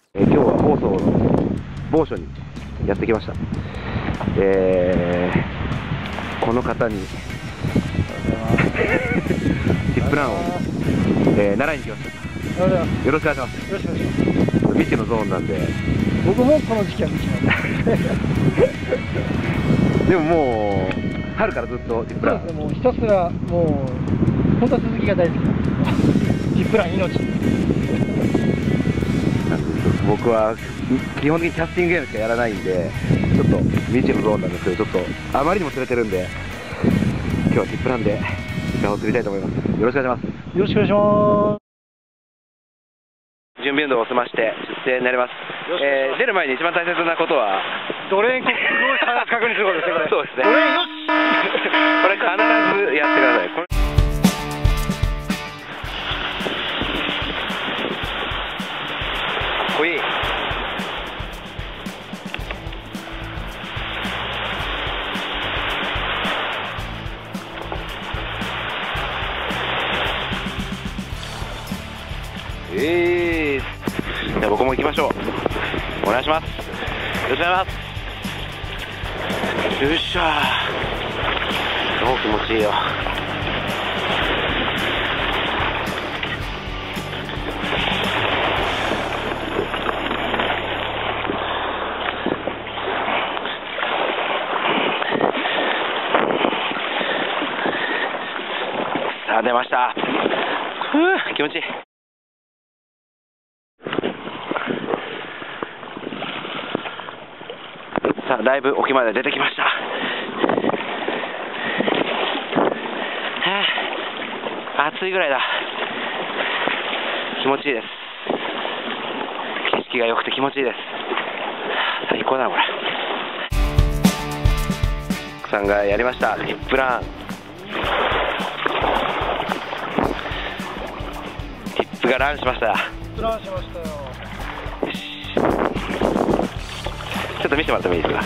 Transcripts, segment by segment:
今日は房総の某所にやってきました。この方にティップランを、習いに来ました。よろしくお願いします。 よろしくお願いします。 未知のゾーンなんで、 僕もこの時期は未知なんででももう春からずっとティップラン、 もうひたすらもう本当は続きが大好きなんですけどティップラン命僕は基本的にキャスティングゲームしかやらないんで、ちょっと未知のゾーンなんですけど、ちょっとあまりにも釣れてるんで、今日はティップランでイカを釣りたいと思います。よろしくお願いします。 よろしくお願いします。 準備運動を済まして出艇になります。出る前に一番大切なことはドレーン確認することですね。 そうですね。これ必ずやってください。これいい。じゃあ僕も行きましょう。お願いします。よろしくお願いします。よっしゃー。超気持ちいいよ。さあ出ました。気持ちいい。さあだいぶ沖まで出てきました。暑いぐらいだ。気持ちいいです。景色が良くて気持ちいいです。最高だなこれ。奥さんがやりましたティップラン。ティップがランしました。 ランしましたよ。 よし、ちょっと見せてもらってもいいですか。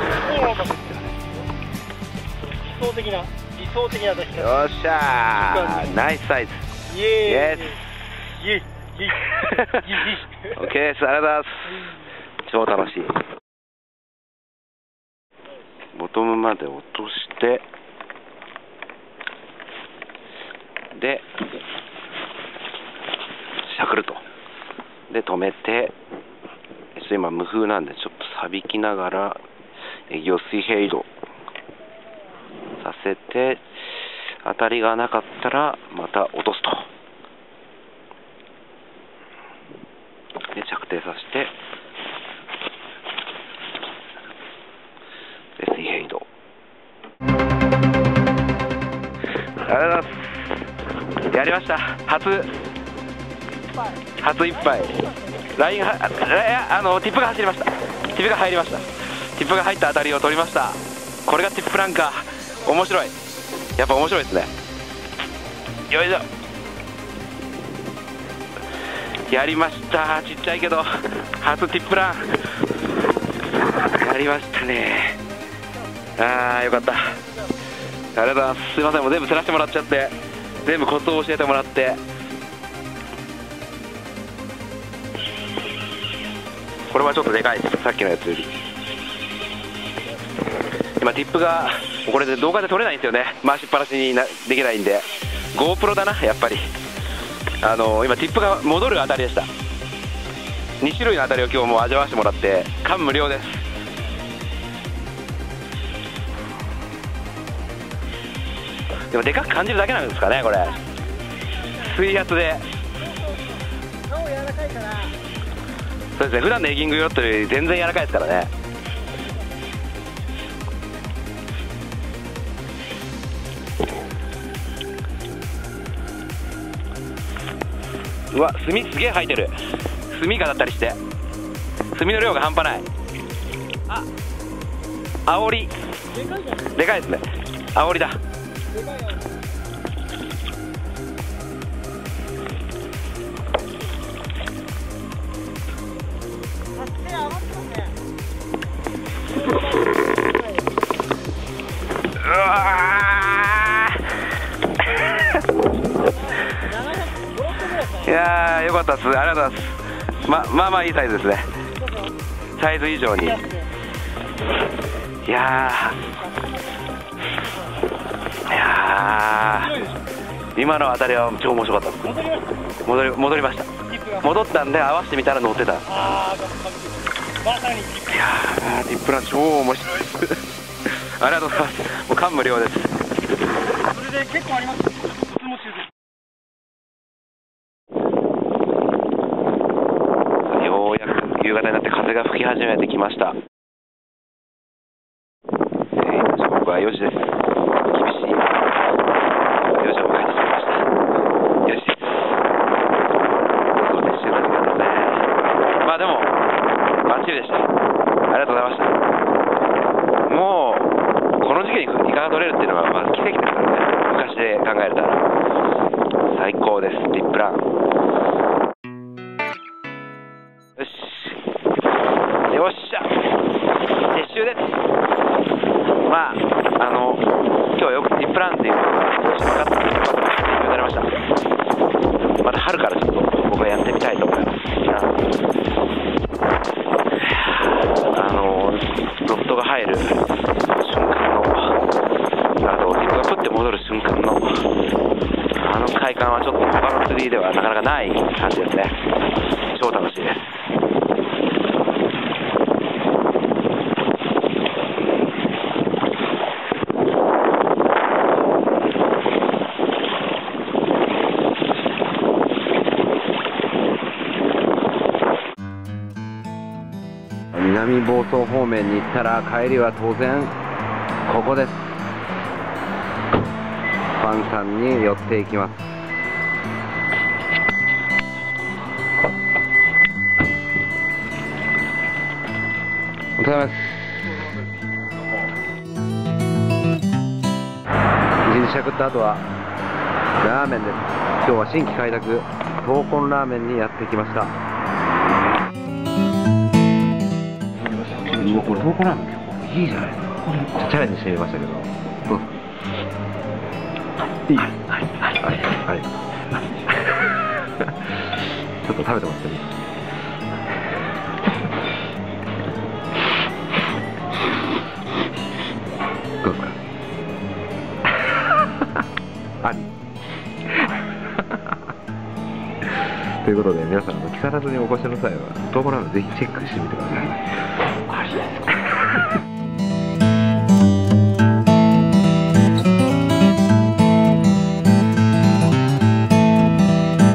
理想的な出し方。 よっしゃー、ナイスサイズ。 イエーイ。 イエス。オッケーです。ありがとうございます。超楽しい。ボトムまで落として、でしゃくると。で止めて、今無風なんでちょっとさびきながらエギを水平移動させて、当たりがなかったらまた落とすと。で着底させて、で水平移動。ありがとうございます。やりました。初一杯。ラインティップが走りました。ティップが入りました。ティップが入った当たりを取りました。これがティップランか。面白い。やっぱ面白いですね。よいしょ。やりました。ちっちゃいけど初ティップランやりましたね。あーよかった。ありがとうございます。すいません、もう全部釣らせてもらっちゃって、全部コツを教えてもらって。これはちょっとでかいです、さっきのやつより。今ティップがこれで動画で撮れないんですよね。回しっぱなしにできないんで GoPro だなやっぱり。今ティップが戻る当たりでした。2種類の当たりを今日も味わわせてもらって感無量です。でもでかく感じるだけなんですかねこれ。水圧で。 顔柔らかいから。 そうですね、普段のエギングヨットより全然柔らかいですからね。うわ、炭すげえ入ってる。炭がだったりして炭の量が半端ない。あおりでかいですね。あおりだ。うわいやーよかったです。ありがとうございます。 まあいいサイズですね。サイズ以上に。いやー、今の当たりは超面白かったです。戻りました。戻ったんで合わせてみたら乗ってた。いやー、ディップラン超面白いです。ありがとうございます。もう感無量です。それで結構あります。ようやく夕方になって風が吹き始めてきました。時刻は4時です。厳しい。4時を迎えてしまいました。4時です。そうです。まあでもバッチリでした。ありがとうございました。もうこの時期にイカが取れるっていうのはまず奇跡ですからね。昔で考えたら最高です。ディップラン。よし。よっしゃ。撤収です。まあ今日はよくディップランっていうことが少し分かって勉強されました。また春からちょっと僕はやってみたいと思います。ロフトが入る瞬間の、あとディップがプッて戻る瞬間の快感はちょっと他の釣りではなかなかない感じですね。超楽しいです。南房総方面に行ったら帰りは当然ここです。ファンさんに寄っていきます。お疲れ様です。一日しゃくった後はラーメンです。今日は新規開拓闘魂ラーメンにやってきました。これ闘魂ラーメン結構いいじゃないですか。チャレンジしてみましたけど、いい。はい。ちょっと食べてますけど。どうですか。あり。ということで皆さん木更津にお越しの際は闘魂ラーメンぜひチェックしてみてください。ありです。